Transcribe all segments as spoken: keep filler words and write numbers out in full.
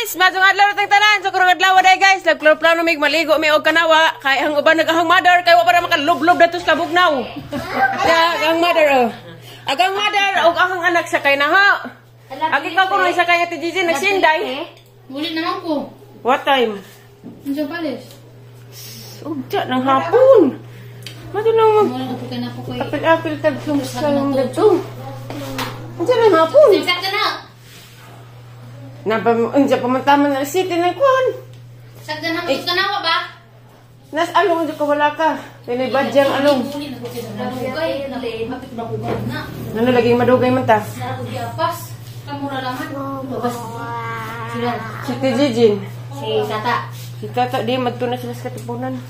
guys, madung adlaw tang tanan. So karong adlaw day guys, nagplano mig maligo mi og kanawa kay ang uban nagahang mother kay wa para makalublob datos ka bugnaw. Ya, ang mother oh. Agang mother og ahang anak sa kay na ha. Agi ka kuno sa kay Ate Gigi nagsinday. Muli naman ko. What time? Unsa palis? Ugja nang hapon. Mado lang mag Mula ko kana po koy. apil-apil tag sumusal dito. Unsa nang hapon? Sakta na. Napa unsa pamantaman na city na kuan. Sakta na mo kanawa ba? Nas along unsa ka wala ka. Kay badyang along. Muli na ko sa dugay na mapit ba ko na. Ano laging madugay man ta? Sa ko diapas. Kamura laman. Babas. Sila. Si Ate Gigi. Si Tata. Si Tata di magtuna sila sa katipunan.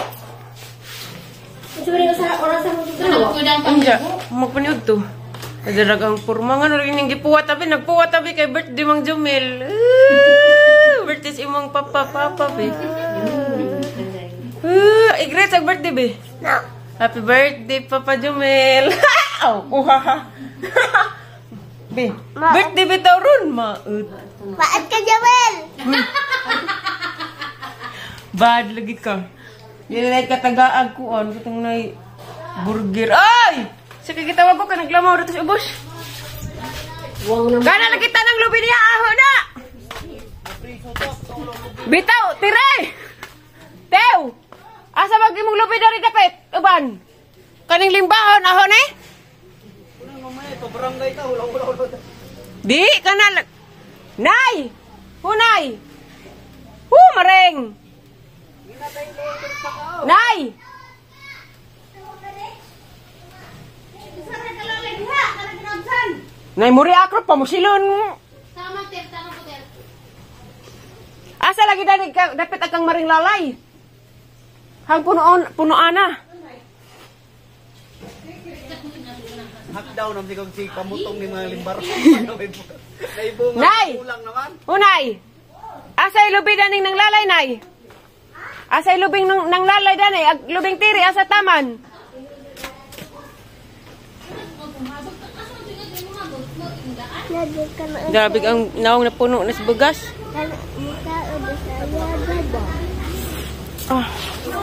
Unsa ba sa oras sa mo kanawa? Anja, magpaniud to. Kadaragang porma nga rin yung gipuwat tabi, nagpuwat tabi kay birthday Mang Jumel. Uh, birthday si imong papa, papa, be. Uh, i-greet sa birthday, be. No. Happy birthday, Papa Jumel. Aw, kuha. Be, birthday be tao ron, maud. Baat ka, Jumel! Bad lagi ka. Yan na katagaag ko, ano, katang na burger. Ay! Sa kagitawag ko ka, naglamaw dito sa ubos. Gana lang kita ng lubi niya, aho na! Bitaw, tire! Tew! Asa mag imong lubi dari dapit, uban? Kaning limbahon, aho na eh? Di, kana... Nay! Hunay! Hu, mareng! Nay! Nay muri akro pa mo silon. Tama ter, tama ko ter. Asa lagi danig ka dapat akang maring lalay. Hang punoon puno ana. Hakdaw nam sigog si pamutong ni mga limbar. Nay. Kulang naman. Hunay. Asa ilubi daning nang lalay nay. Asa ilubing nang, nang lalay danay ag lubing tiri asa taman. Grabe ang naong napuno na sa bugas. Ah.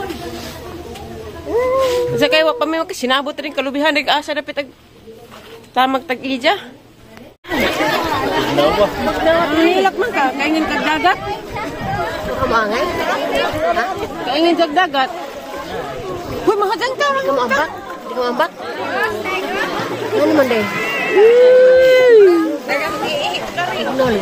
Sa kayo pa may makasinabot rin kalubihan rin asa na pitag tamag tag-ija. Nilak man ka, kaingin kagdagat. Kamangay? Kaingin kagdagat. Uy, mga dyan ka. Di ka maambat? Di ka maambat? Ano naman din? Lol.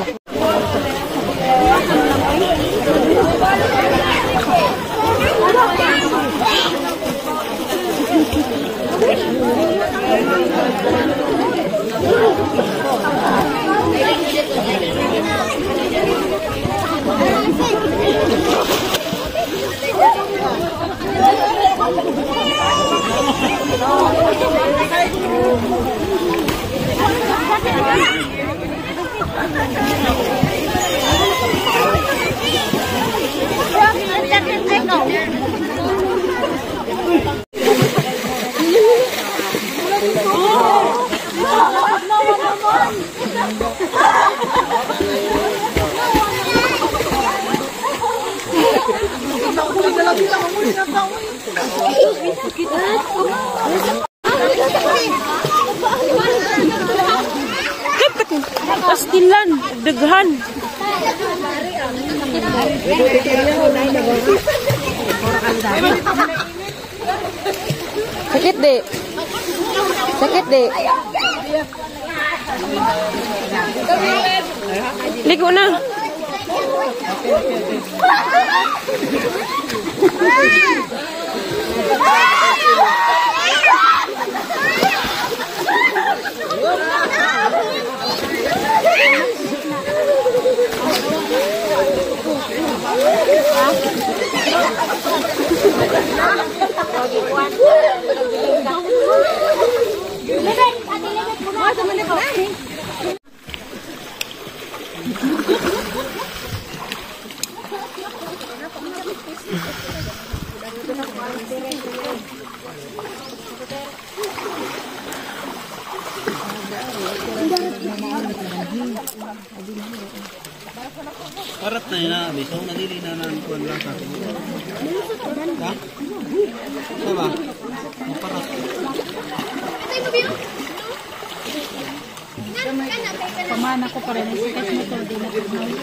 Pastilan, daghan. Sakit deh. Sakit deh. Ligo na. Ada Parat na yun na, bisaw na dili na nankuhan lang sa akin. Ha? Diba? Parat. Pamana ko pa rin. Sikat mo to. Di na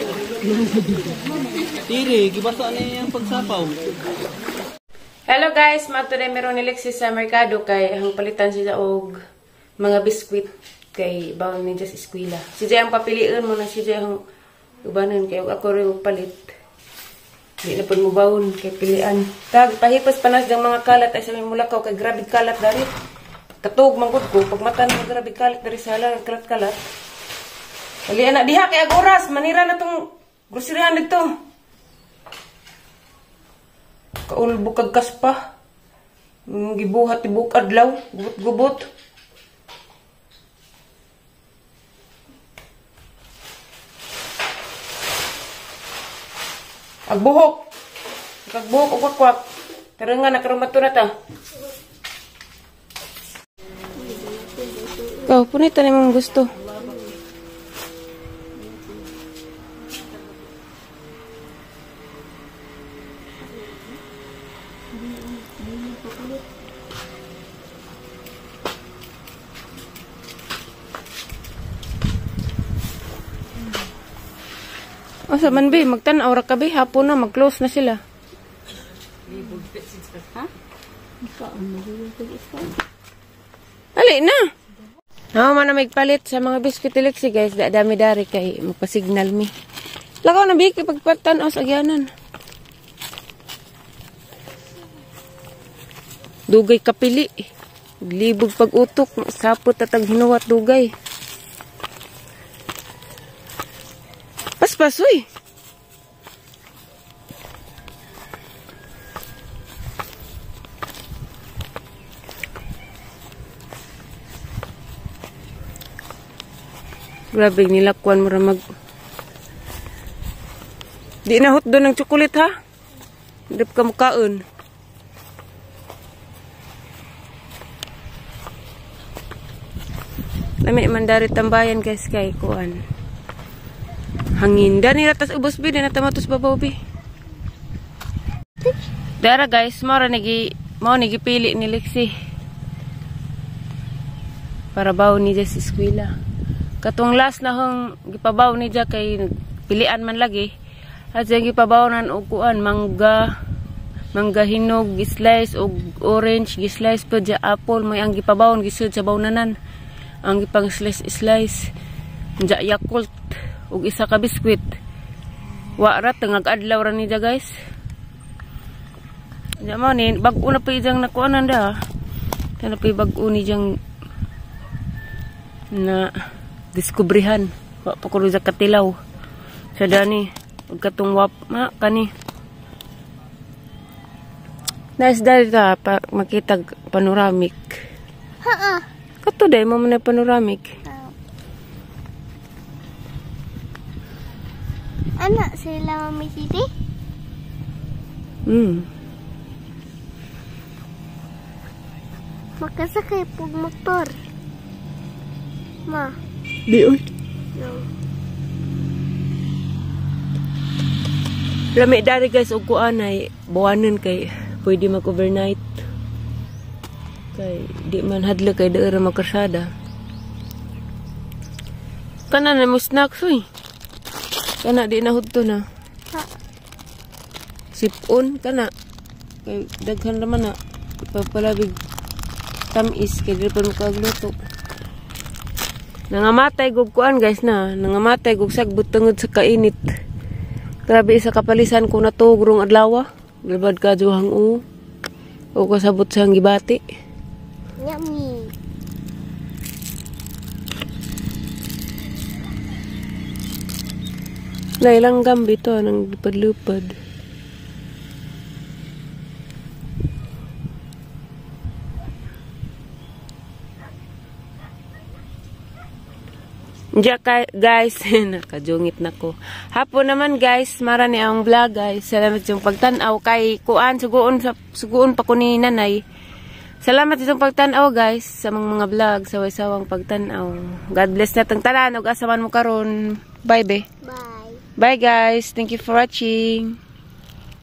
Tiri, gibasa na yung pagsapaw. Hello guys, matuloy meron ni Lexis sa merkado kay ang palitan siya og mga biskwit kay bawon ni Just Eskwela. Si Jay ang papiliin mo na si Jay ang ubanan kay ako rin palit. Di na pud mo bawon kay pilian. Tag pahipos panas dang mga kalat ay sa Mulakaw kay grabe kalat dari. Katug manggod ko pag mata na grabe kalat dari sa hala kalat-kalat. Ali anak diha kay agoras manira na tong groceryan dito. Kaulbo kag kaspa. Gibuhat tibuk adlaw, gubot-gubot. Agbuhok. Kagbuhok og kwakwak. Tarengan na karon mato na ta. Kau punita ni mong gusto. Asa man bi magtan-aw ra ka bi hapon na mag-close na sila. Ha? Ali na. Ako man na magpalit sa mga biscuit Lexi guys, da dami dari kay magpa-signal mi. Lakaw na bi kay pagpatan-aw sa agyanan. Dugay kapili. Libog pag-utok, sapot tatag hinuwat dugay. Paspas, uy. Grabe, nilakwan mo mag... Di na hot doon ng tsukulit, ha? Hindi ka mukaon. Lami mandari tambayan, guys, kay kuan. Hangin. Dani ratas ubos bi, dani tamatos babaw bi. Dara guys, mara nagi mau nagi pili ni Lexi. Para baw ni Just Eskwela. Katong last na hong gipabaw ni Ja kay pilian man lagi. At yung gipabawnan og kuan mangga, mangga hinog, gislice og orange, gislice pa ja apple, may ang gipabawon gisud sa bawnanan. Ang gipang slice slice. Ja Yakult ug isa ka biskwit. Wa ra tengag adlaw ra ni ja guys. Ja mo ni bag-o na pa ijang nakuanan da. Kana pa bag-o ni jang na diskubrihan. Wa pa ko sa katilaw. Sa dani ug katong wap ma kani. Nice dali ta pa makita panoramic. Ha. Kato day mo man panoramic. Anak sila Mami Siti? Hmm. Makasakay pag motor. Ma. Di oy. No. Lami dari guys og kuan ay buwanan kay pwede mag-overnight. Kay di man hadlo kay daera magkarsada. Kana na mo snacks uy. Kana di na hudto na. Ha. Sipon kana. Kay daghan naman na papalabig tamis kay di pa makagluto. Nangamatay gug kuan guys na, nangamatay gug sagbot tungod sa kainit. Grabe isa kapalisan ko na tugrong adlaw. Labad ka juhang u. O kasabot sa gibati. Yummy. Nailang gambi to nang lupad-lupad. Diya guys, nakajungit na ko. Hapon naman guys, mara ni ang vlog guys. Salamat yung pagtanaw kay kuan suguon sa suguon pa ko ni nanay. Salamat yung pagtanaw guys sa mga mga vlog sa waysawang pagtanaw. God bless natong tanan ug asaman mo karon. Bye be. Bye. Bye guys. Thank you for watching.